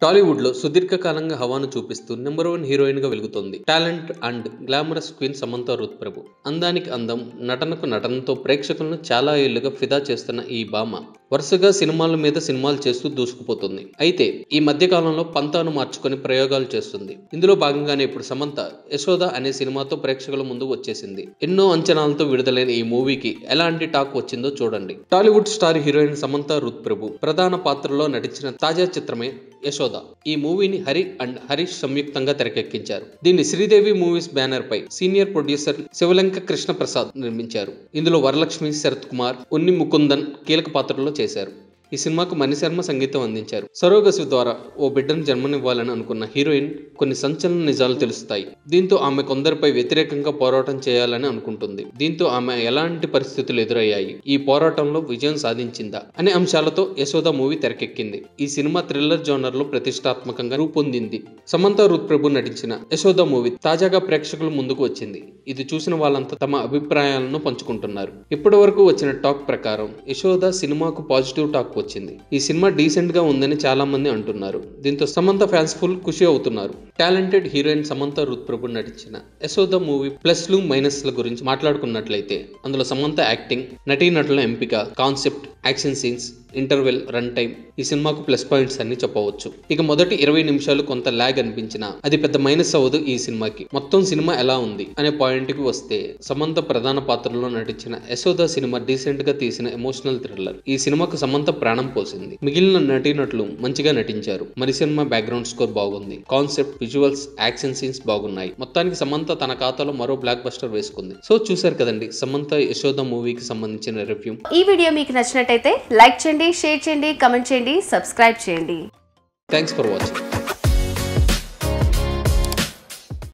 టాలీవుడ్ లో సుదీర్ఘకాలంగా హవాను చూపిస్తూ number 1 heroine గా వెలుగుతోంది. Talent and glamorous queen Samantha Ruth Prabhu. అందానికి అందం, నటనకు నటనతో ప్రేక్షకులను చాలా ఏళ్లుగా ఫిదా చేస్తున్న ఈ భామ వరుసగా సినిమాల మీద సినిమాలు చేస్తూ దూసుకుపోతుంది. అయితే ఈ మధ్య కాలంలో పంతాను మార్చుకొని ప్రయోగాలు చేస్తుంది. ఇందులో భాగంగానే ఇప్పుడు సమంత యశోద అనే సినిమాతో ప్రేక్షకుల ముందు వచ్చేసింది. ఎన్నో అంచనాలతో విడుదలైన ఈ మూవీకి ఎలాంటి టాక్ వచ్చిందో చూడండి. Tollywood star heroine Samantha Ruth Prabhu ప్రధాన పాత్రలో నటించిన తాజా చిత్రమే యశోద. ఈ మూవీని హరి అండ్ హరీష్ సంయుక్తంగా తెరకెక్కించారు. దీన్ని శ్రీదేవి మూవీస్ బ్యానర్ పై సీనియర్ ప్రొడ్యూసర్ శివలంక కృష్ణ ప్రసాద్ నిర్మించారు. ఇందులో వరలక్ష్మి, శరత్ కుమార్, ఉన్ని ముకుందన్ కీలక పాత్రల్లో చేశారు. ఈ సినిమాకు మణిశర్మ సంగీతం అందించారు. సరోగసి ద్వారా ఓ బిడ్డను జన్మనివ్వాలని అనుకున్న హీరోయిన్ కొన్ని సంచలన నిజాలు తెలుస్తాయి. దీంతో ఆమె కొందరిపై వ్యతిరేకంగా పోరాటం చేయాలని అనుకుంటుంది. దీంతో ఆమె ఎలాంటి పరిస్థితులు ఎదురయ్యాయి, ఈ పోరాటంలో విజయం సాధించిందా అనే అంశాలతో యశోద మూవీ తెరకెక్కింది. ఈ సినిమా థ్రిల్లర్ జోనర్ లో ప్రతిష్టాత్మకంగా రూపొందింది. సమంత రూత్ ప్రభు నటించిన యశోద మూవీ తాజాగా ప్రేక్షకుల ముందుకు వచ్చింది. ఇది చూసిన వాళ్ళంతా తమ అభిప్రాయాలను పంచుకుంటున్నారు. ఇప్పటి వరకు వచ్చిన టాక్ ప్రకారం యశోద సినిమాకు పాజిటివ్ టాక్ వచ్చింది. ఈ సినిమా డీసెంట్ గా ఉందని చాలా మంది అంటున్నారు. దీంతో సమంత ఫ్యాన్స్ ఫుల్ ఖుషి అవుతున్నారు. టాలెంటెడ్ హీరోయిన్ సమంత రూత్ ప్రభు నటించిన యశోద మూవీ ప్లస్లు మైనస్ల గురించి మాట్లాడుకున్నట్లయితే అందులో సమంత యాక్టింగ్, నటీనటుల ఎంపిక, concept, action scenes, interval, run time ఈ సినిమాకు ప్లస్ పాయింట్స్ అని చెప్పవచ్చు. ఇక మొదటి 20 నిమిషాలు కొంత లాగ్ అనిపించినా అది పెద్ద మైనస్ అవ్వదు ఈ సినిమాకి. మొత్తం సినిమా ఎలా ఉంది అనే పాయింట్ కి వస్తే సమంత ప్రధాన పాత్రలో నటించిన యశోద సినిమా డీసెంట్ గా తీసిన ఎమోషనల్ థ్రిల్లర్. ఈ సినిమాకు సమంత ప్రాణం పోసింది. మిగిలిన నటీనటులు మంచిగా నటించారు. మరి సినిమా బ్యాక్గ్రౌండ్ స్కోర్ బాగుంది. కాన్సెప్ట్, విజువల్స్, యాక్షన్ సీన్స్ బాగున్నాయి. మొత్తానికి సమంత తన ఖాతాలో మరో బ్లాక్ బస్టర్ వేసుకుంది. సో చూసారు కదండి సమంత యశోద మూవీకి సంబంధించిన రివ్యూ. ఈ వీడియో మీకు నచ్చినట్టయితే లైక్ చేయండి, షేర్ చేయండి, కమెంట్ చేయండి, సబ్స్క్రైబ్ చేయండి. Thanks for watching.